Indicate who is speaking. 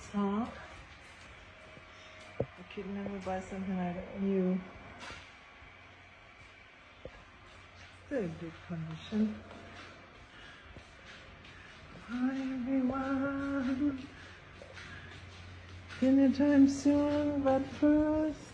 Speaker 1: Huh? I could never buy something like new. Still in good condition. Hi everyone. Dinner time soon, but first